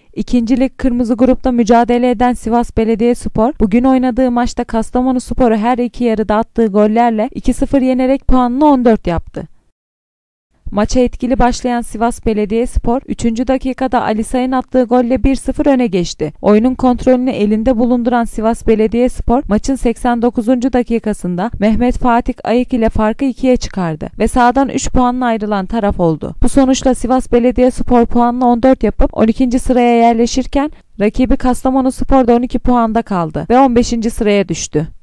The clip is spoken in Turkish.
İkincilik kırmızı grupta mücadele eden Sivas Belediyespor, bugün oynadığı maçta Kastamonuspor'u her iki yarıda attığı gollerle 2-0 yenerek puanını 14 yaptı. Maça etkili başlayan Sivas Belediyespor, 3. dakikada Ali Say'ın attığı golle 1-0 öne geçti. Oyunun kontrolünü elinde bulunduran Sivas Belediyespor, maçın 89. dakikasında Mehmet Fatih Ayık ile farkı 2'ye çıkardı ve sahadan 3 puanla ayrılan taraf oldu. Bu sonuçla Sivas Belediyespor puanla 14 yapıp 12. sıraya yerleşirken, rakibi Kastamonuspor da 12 puanda kaldı ve 15. sıraya düştü.